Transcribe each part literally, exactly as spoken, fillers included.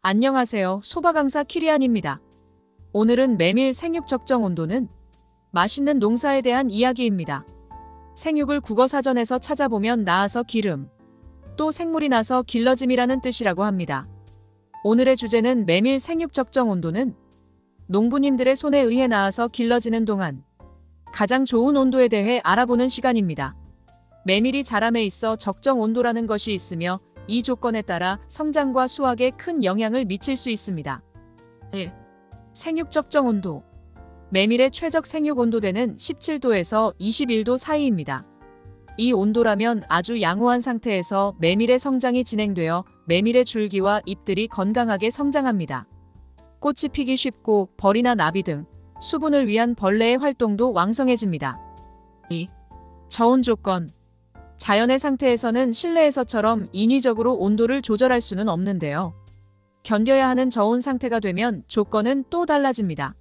안녕하세요. 소바강사 키리안입니다. 오늘은 메밀 생육 적정 온도는 맛있는 농사에 대한 이야기입니다. 생육을 국어사전에서 찾아보면 나아서 기름, 또 생물이 나서 길러짐이라는 뜻이라고 합니다. 오늘의 주제는 메밀 생육 적정 온도는 농부님들의 손에 의해 나아서 길러지는 동안 가장 좋은 온도에 대해 알아보는 시간입니다. 메밀이 자람에 있어 적정 온도라는 것이 있으며 이 조건에 따라 성장과 수확에 큰 영향을 미칠 수 있습니다. 일. 생육 적정 온도. 메밀의 최적 생육 온도대는 십칠 도에서 이십일 도 사이입니다. 이 온도라면 아주 양호한 상태에서 메밀의 성장이 진행되어 메밀의 줄기와 잎들이 건강하게 성장합니다. 꽃이 피기 쉽고 벌이나 나비 등 수분을 위한 벌레의 활동도 왕성해집니다. 이. 저온 조건. 자연의 상태에서는 실내에서처럼 인위적으로 온도를 조절할 수는 없는데요. 견뎌야 하는 저온 상태가 되면 조건은 또 달라집니다.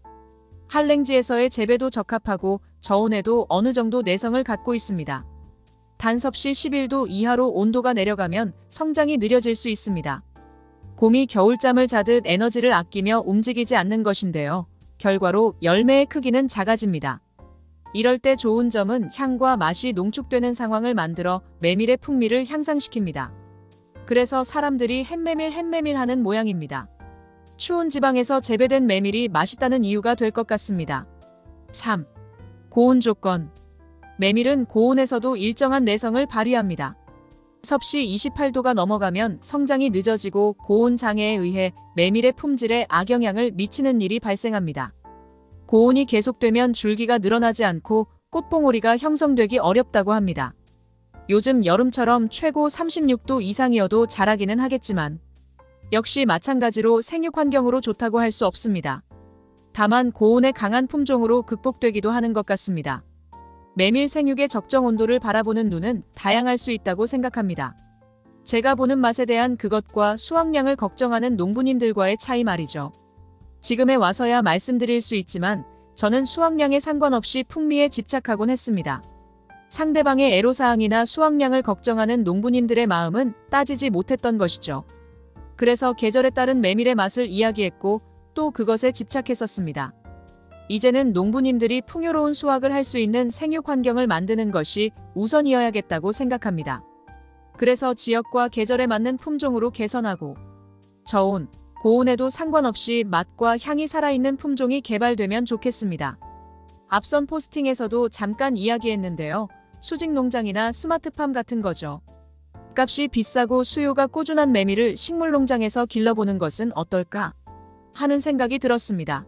한랭지에서의 재배도 적합하고 저온에도 어느 정도 내성을 갖고 있습니다. 단 섭씨 십일 도 이하로 온도가 내려가면 성장이 느려질 수 있습니다. 곰이 겨울잠을 자듯 에너지를 아끼며 움직이지 않는 것인데요. 결과로 열매의 크기는 작아집니다. 이럴 때 좋은 점은 향과 맛이 농축되는 상황을 만들어 메밀의 풍미를 향상시킵니다. 그래서 사람들이 햇메밀 햇메밀 하는 모양입니다. 추운 지방에서 재배된 메밀이 맛있다는 이유가 될 것 같습니다. 삼. 고온 조건. 메밀은 고온에서도 일정한 내성을 발휘합니다. 섭씨 이십팔 도가 넘어가면 성장이 늦어지고 고온 장애에 의해 메밀의 품질에 악영향을 미치는 일이 발생합니다. 고온이 계속되면 줄기가 늘어나지 않고 꽃봉오리가 형성되기 어렵다고 합니다. 요즘 여름처럼 최고 삼십육 도 이상이어도 자라기는 하겠지만 역시 마찬가지로 생육 환경으로 좋다고 할 수 없습니다. 다만 고온에 강한 품종으로 극복되기도 하는 것 같습니다. 메밀 생육의 적정 온도를 바라보는 눈은 다양할 수 있다고 생각합니다. 제가 보는 맛에 대한 그것과 수확량을 걱정하는 농부님들과의 차이 말이죠. 지금에 와서야 말씀드릴 수 있지만 저는 수확량에 상관없이 풍미에 집착하곤 했습니다. 상대방의 애로사항이나 수확량을 걱정하는 농부님들의 마음은 따지지 못했던 것이죠. 그래서 계절에 따른 메밀의 맛을 이야기했고 또 그것에 집착했었습니다. 이제는 농부님들이 풍요로운 수확을 할 수 있는 생육 환경을 만드는 것이 우선이어야겠다고 생각합니다. 그래서 지역과 계절에 맞는 품종으로 개선하고 저온, 고온에도 상관없이 맛과 향이 살아있는 품종이 개발되면 좋겠습니다. 앞선 포스팅에서도 잠깐 이야기했는데요. 수직 농장이나 스마트팜 같은 거죠. 값이 비싸고 수요가 꾸준한 메밀을 식물농장에서 길러보는 것은 어떨까 하는 생각이 들었습니다.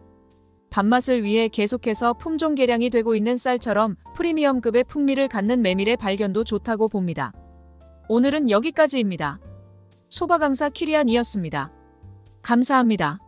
밥맛을 위해 계속해서 품종 개량이 되고 있는 쌀처럼 프리미엄급의 풍미를 갖는 메밀의 발견도 좋다고 봅니다. 오늘은 여기까지입니다. 소바강사 키리안이었습니다. 감사합니다.